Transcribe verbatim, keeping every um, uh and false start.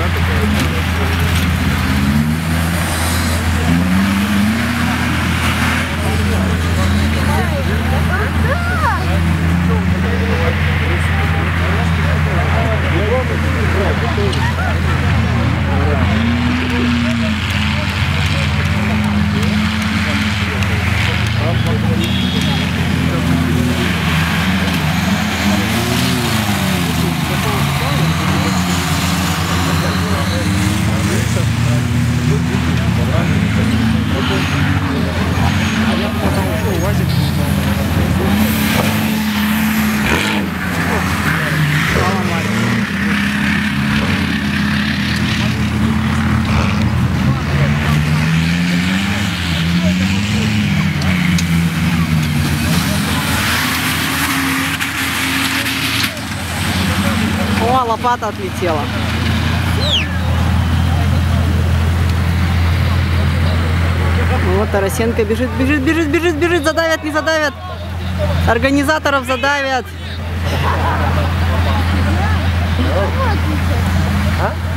О, лопата отлетела. Вот Тарасенко бежит, бежит, бежит, бежит, бежит, задавят, не задавят. Организаторов задавят. А?